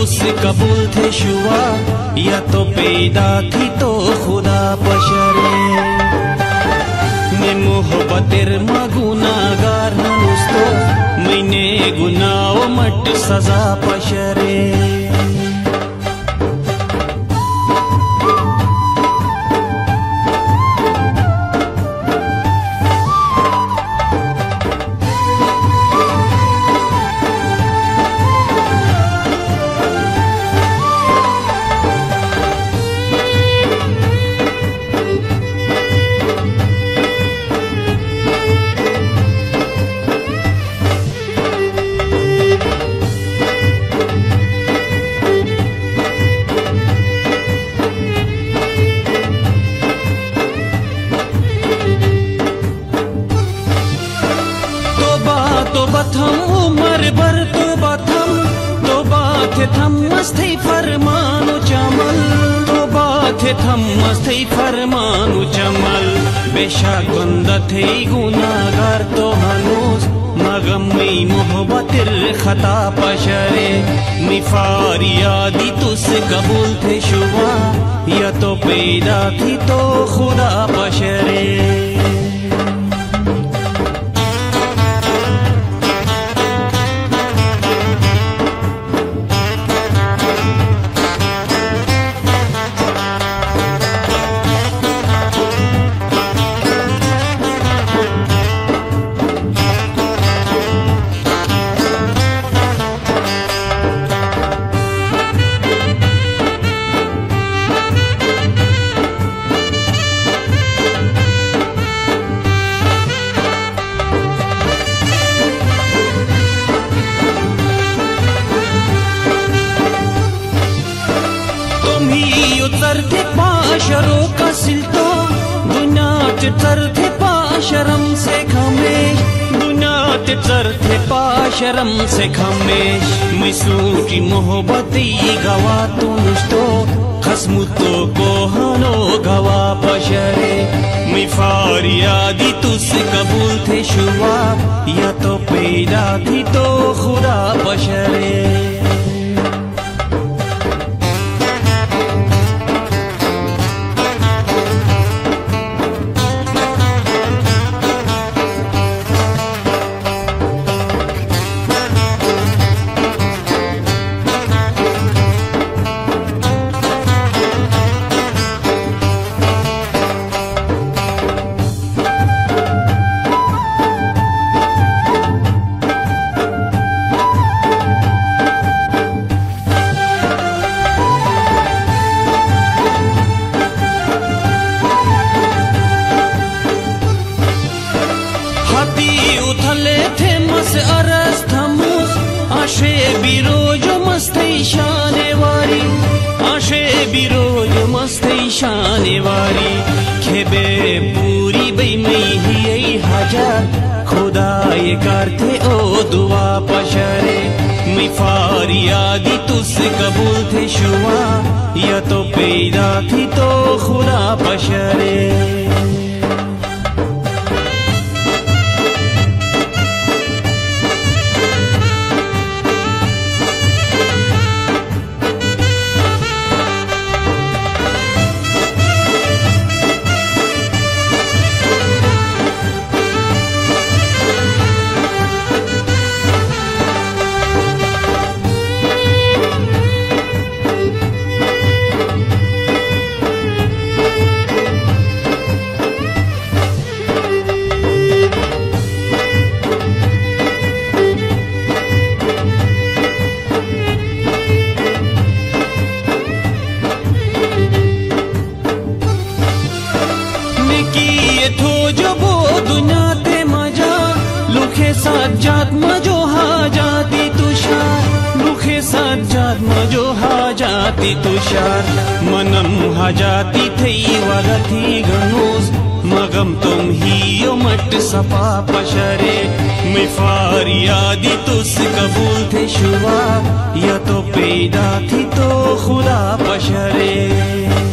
तुझसे कबूल थे शुआ, या तो पैदा थी तो खुदा बशरे ने मोहब्बतेर मगुनागार नुस्तो मैंने गुनाह मट सजा पशरे उमर भर तो बथम तो बात थम मस्ती फरमानु चमल तो बात थम मस्ती फरमानु चमल बेशक बंदा थे गुनाहगार तो हनूस मगम में मोहब्बतेर खता पशरे मैं फरियादी तुझसे कबूल थे शुआ, या तो पैदा थी तो खुदा बशरे थे पाशरों का सिलतो दुनात चर थे पाशरम से खमेश दुनात चर थे पाशरम से खमेश मिसूटी मोहब्बती गवा तुझतो खस्मु तो कोहनो गवा पशरे मैं फरियादी तुझसे कबूल थे शुआ, या तो पैदा थी तो खुदा बशरे उथले थे मस अरस थमूस आशे बिरोज मस्ती शाने वारी आशे बिरोज मस्ती शाने वारी खेबे पूरी बई में ही हजर खुदा ये करते ओ दुआ पशरे मैं फरियादी तुझसे कबूल थे शुआ, या तो पैदा थी तो खुदा बशरे सज्जाद मजो हाजाती तुषार लुखे सज्जाद मजो हाजाती तुषार मनम हाजाती थई वगथी गनूस मगम तुम ही यो मट सपा पशरे मैं फरियादी तुझसे कबूल थे शुआ, या तो पैदा थी तो खुदा बशरे।